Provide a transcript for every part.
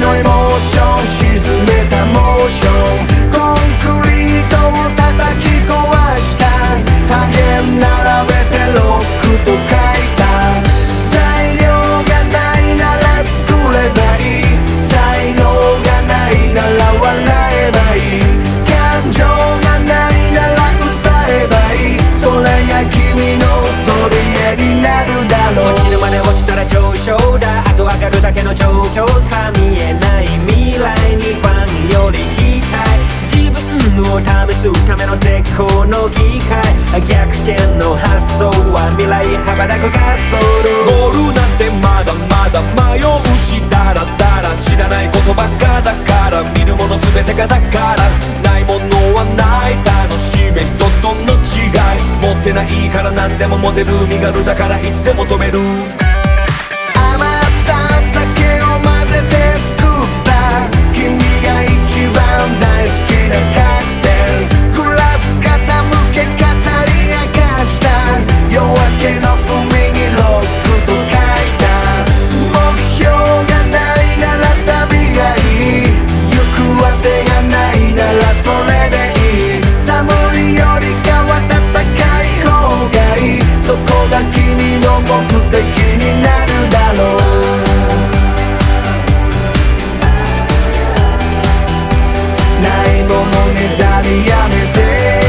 のエモーション沈めたモーション、コンクリートを叩き壊した破片並べてロックと書いた、材料がないなら作ればいい、才能がないなら笑えばいい、感情がないなら歌えばいい、それが君の取り柄になるだろう。 落ちるまで落ちたら上昇だ、あと上がるだけの状況さ、見えない未来にファンより期待、自分を試すための絶好の機会、逆転の発想は未来羽ばたく滑走路、 ゴールなんてまだまだ迷うしだらだら、知らないことばっかだから、見るもの全てがだから、ないものはない楽しみ、人との違い、持ってないから何でも持てる、身軽だからいつでも止める。余った酒を混ぜて作った君が一番大好きなカクテル、グラス傾け語り明かした夜明けの海にロックと書いた、目標がないなら旅がいい、行く当てがないならそれでいい、寒いよりかは暖かい方がいい、そこが君の目的になるだろう。ないものねだりやめて、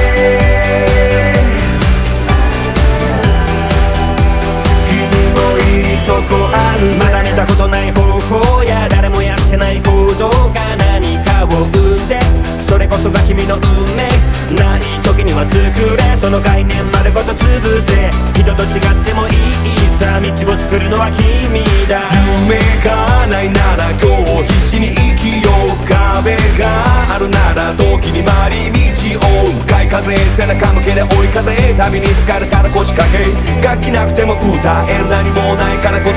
君もいいとこあるぜ。 まだ見たことない方法や誰もやってない行動が何かを生んで、それこそが君の運命、ない時には作れ、その概念丸ごと潰せ、人と違ってもいいさ、道を作るのは君だ。 夢がないなら今日必死に生きよう、壁があるなら時に回り道を追う、向かい風背中向けで追い風、旅に疲れたら腰掛け、楽器なくても歌える、何もないからこ